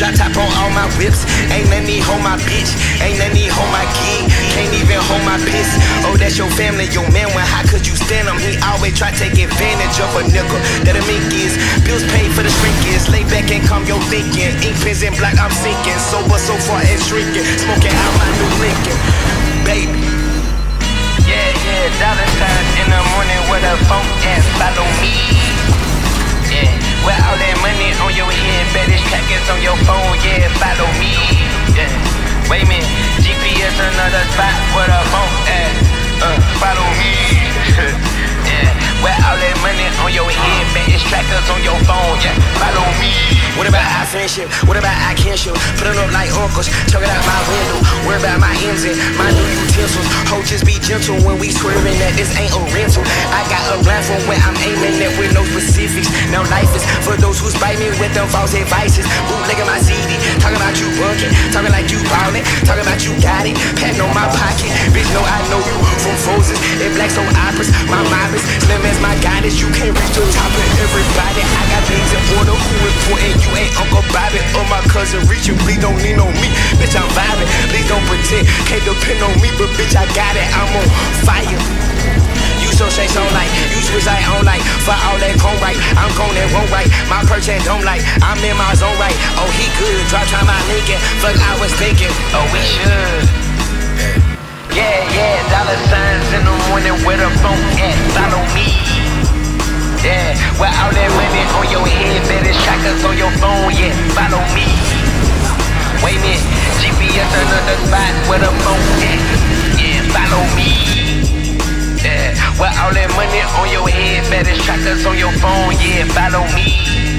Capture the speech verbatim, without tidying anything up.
Drop top on all my whips. Ain't none need hold my bitch. Ain't none need hold my gig. Can't even hold my piss. Oh, that's your family, your man. When how could you stand him? He always try to take advantage of a nickel. That a mink is. Bills paid for the shrinkage. Lay back and calm your thinking. Ink pens and black, I'm sinking. Sober so far and shrinking. Smoking out my new Lincoln. Baby. Yeah, yeah, dollar signs in the morning with a phone and follow me. Yeah, with all that money on your head, bet it's trackers on your phone, yeah, follow me. Yeah, wait a minute, G P S another spot with a phone at, uh, follow me. Yeah, with all that money on your head, bet it's trackers on your phone, yeah, follow me. What about our friendship? What about our kinship? Put it up like uncles, chuck it out my window. Worry about my engine, my new utensils. Ho, just be gentle when we swerving that this ain't a rental. I got a blindfold where I'm aiming at with no specifics. Now life is for those who spite me with them false advices. Bootlegging my C D, talking about you bunking, talking like you ballin', talking about you got it, patting on my pocket. Bitch, know I know you from Frozen and Black Soul Operas. My mob is slim as my goddess. You can't reach the top of everybody. I got things in order, who important. You ain't Uncle Bobby or my cousin Reaching. Please don't lean on me, bitch, I'm vibing. Please don't pretend, can't depend on me, but bitch, I got it, I'm on fire. You so say so like, you switch like on like. For all that cone right, I'm cone that won't right. My perch and don't like, I'm in my zone right. Oh, he good, drop time my Lincoln. Fuck, I was thinking, oh, we should. Yeah, yeah, dollar signs in the morning with a phone at, follow me. Yeah, with all that money on your head, bet it's trackers on your phone, yeah, follow me. Wait a minute, G P S another spot with a phone, yeah, yeah, follow me. Yeah, with all that money on your head, bet it's trackers on your phone, yeah, follow me.